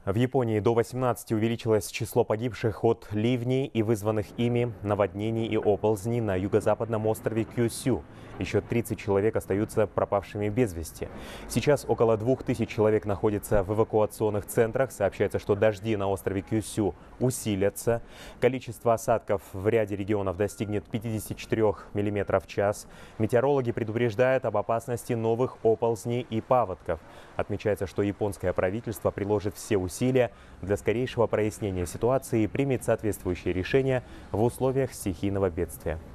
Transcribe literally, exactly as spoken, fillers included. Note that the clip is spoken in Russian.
В Японии до восемнадцати увеличилось число погибших от ливней и вызванных ими наводнений и оползней на юго-западном острове Кюсю. Еще тридцать человек остаются пропавшими без вести. Сейчас около двух тысяч человек находятся в эвакуационных центрах. Сообщается, что дожди на острове Кюсю усилятся. Количество осадков в ряде регионов достигнет пятидесяти четырёх миллиметров в час. Метеорологи предупреждают об опасности новых оползней и паводков. Отмечается, что японское правительство приложит все усилия для скорейшего прояснения ситуации и примет соответствующие решения в условиях стихийного бедствия.